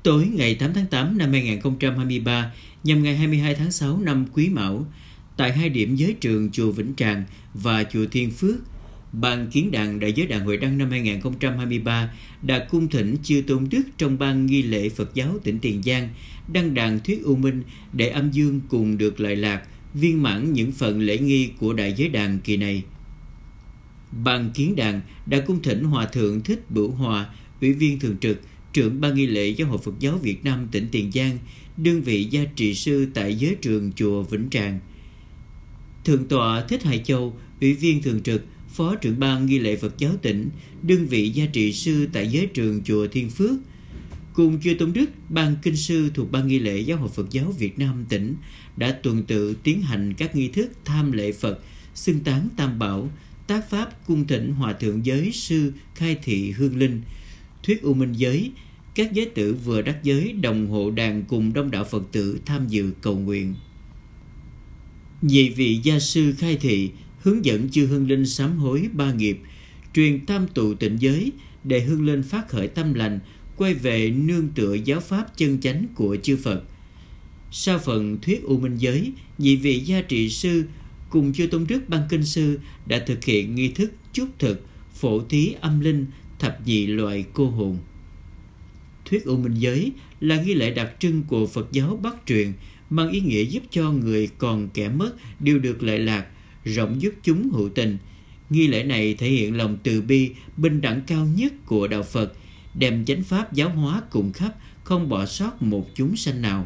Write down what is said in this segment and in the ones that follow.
Tối ngày 8 tháng 8 năm 2023, nhằm ngày 22 tháng 6 năm Quý Mão, tại hai điểm giới trường chùa Vĩnh Tràng và chùa Thiên Phước, Ban Kiến đàn Đại giới Đàn Huệ Đăng năm 2023 đã cung thỉnh Chư Tôn Đức trong ban nghi lễ Phật giáo tỉnh Tiền Giang đăng đàn thuyết U Minh để âm dương cùng được lợi lạc, viên mãn những phần lễ nghi của đại giới đàn kỳ này. Ban Kiến đàn đã cung thỉnh Hòa Thượng Thích Bửu Hòa, Ủy viên Thường trực, trưởng ban nghi lễ Giáo hội Phật giáo Việt Nam tỉnh Tiền Giang, đơn vị gia trị sư tại giới trường chùa Vĩnh Tràng. Thượng tọa Thích Hải Châu, Ủy viên Thường trực, Phó trưởng ban nghi lễ Phật giáo tỉnh, đơn vị gia trị sư tại giới trường chùa Thiên Phước, cùng Chư Tôn Đức, ban kinh sư thuộc ban nghi lễ Giáo hội Phật giáo Việt Nam tỉnh đã tuần tự tiến hành các nghi thức tham lễ Phật, xưng tán Tam Bảo, tác pháp cung thỉnh Hòa thượng giới sư khai thị hương linh, thuyết U Minh giới. Các giới tử vừa đắc giới đồng hộ đàn cùng đông đảo Phật tử tham dự cầu nguyện. Nhị vị gia sư khai thị hướng dẫn chư hương linh sám hối ba nghiệp, truyền tam tụ tịnh giới để hương linh phát khởi tâm lành, quay về nương tựa giáo pháp chân chánh của chư Phật. Sau phần thuyết U Minh giới, nhị vị gia trị sư cùng Chư Tôn Đức ban kinh sư đã thực hiện nghi thức chúc thực, phổ thí âm linh, thập nhị loại cô hồn. Thuyết U Minh giới là nghi lễ đặc trưng của Phật giáo Bắc truyền, mang ý nghĩa giúp cho người còn kẻ mất đều được lợi lạc, rộng giúp chúng hữu tình. Nghi lễ này thể hiện lòng từ bi, bình đẳng cao nhất của đạo Phật, đem chánh pháp giáo hóa cùng khắp, không bỏ sót một chúng sanh nào.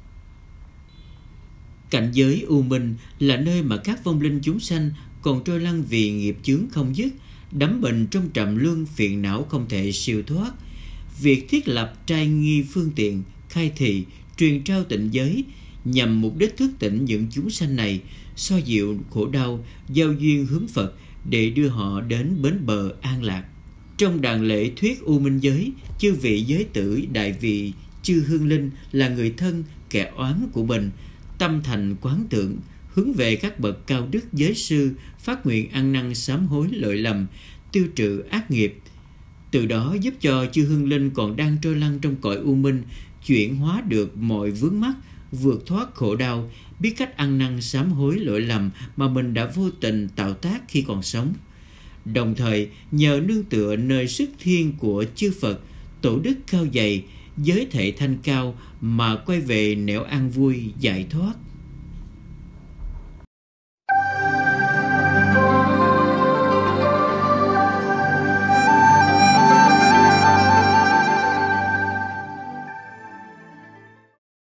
Cảnh giới U Minh là nơi mà các vong linh chúng sanh còn trôi lăn vì nghiệp chướng không dứt, đắm mình trong trầm luân phiền não không thể siêu thoát. Việc thiết lập trai nghi phương tiện, khai thị, truyền trao tịnh giới nhằm mục đích thức tỉnh những chúng sanh này, xoa dịu khổ đau, giao duyên hướng Phật để đưa họ đến bến bờ an lạc. Trong đàn lễ thuyết U Minh giới, chư vị giới tử đại vị chư hương linh là người thân kẻ oán của mình, tâm thành quán tượng, hướng về các bậc cao đức giới sư, phát nguyện ăn năn sám hối lỗi lầm, tiêu trừ ác nghiệp. Từ đó giúp cho chư hương linh còn đang trôi lăn trong cõi U Minh chuyển hóa được mọi vướng mắc, vượt thoát khổ đau, biết cách ăn năn sám hối lỗi lầm mà mình đã vô tình tạo tác khi còn sống. Đồng thời nhờ nương tựa nơi sức thiên của chư Phật, tổ đức cao dày, giới thể thanh cao mà quay về nẻo an vui giải thoát.